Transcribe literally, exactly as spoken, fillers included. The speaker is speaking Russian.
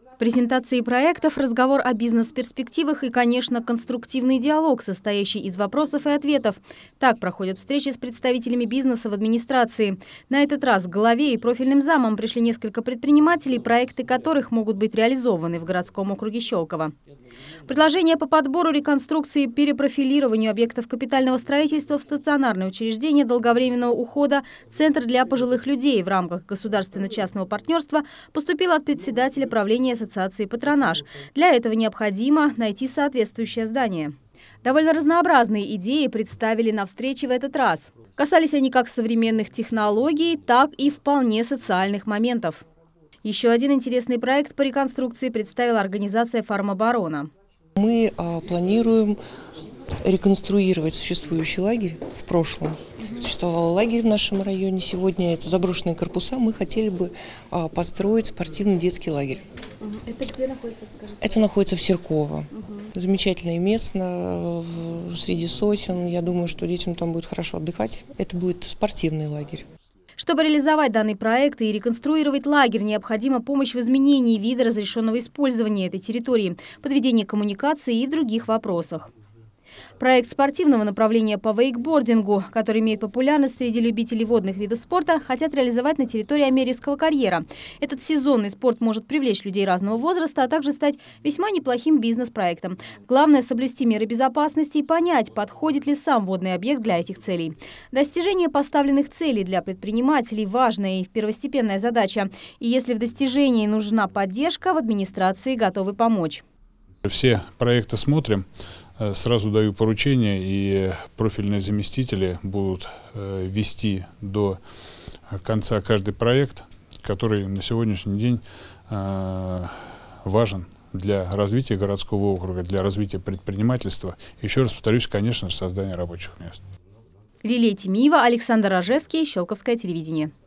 Презентации проектов, разговор о бизнес-перспективах и, конечно, конструктивный диалог, состоящий из вопросов и ответов. Так проходят встречи с представителями бизнеса в администрации. На этот раз к главе и профильным замам пришли несколько предпринимателей, проекты которых могут быть реализованы в городском округе Щелково. Предложения по подбору, реконструкции и перепрофилированию объектов капитального строительства в стационарные учреждения долговременного ухода «Центр для пожилых людей» в рамках государственно-частного партнерства поступил от председателя правления Ассоциации «Патронаж». Для этого необходимо найти соответствующее здание. Довольно разнообразные идеи представили на встрече в этот раз. Касались они как современных технологий, так и вполне социальных моментов. Еще один интересный проект по реконструкции представила организация «Фармоборона». Мы а, планируем реконструировать существующий лагерь в прошлом. Существовал лагерь в нашем районе. Сегодня это заброшенные корпуса. Мы хотели бы а, построить спортивный детский лагерь. Это где находится, скажите? Это находится в Серково. Угу. Замечательное место, среди сосен. Я думаю, что детям там будет хорошо отдыхать. Это будет спортивный лагерь. Чтобы реализовать данный проект и реконструировать лагерь, необходима помощь в изменении вида разрешенного использования этой территории, подведении коммуникации и в других вопросах. Проект спортивного направления по вейкбордингу, который имеет популярность среди любителей водных видов спорта, хотят реализовать на территории Амерьевского карьера. Этот сезонный спорт может привлечь людей разного возраста, а также стать весьма неплохим бизнес-проектом. Главное – соблюсти меры безопасности и понять, подходит ли сам водный объект для этих целей. Достижение поставленных целей для предпринимателей – важная и первостепенная задача. И если в достижении нужна поддержка, в администрации готовы помочь. Все проекты смотрим. Сразу даю поручение, и профильные заместители будут вести до конца каждый проект, который на сегодняшний день важен для развития городского округа, для развития предпринимательства. Еще раз повторюсь, конечно же, создания рабочих мест. Лилия Тимиева, Александр Рожевский, Щелковское телевидение.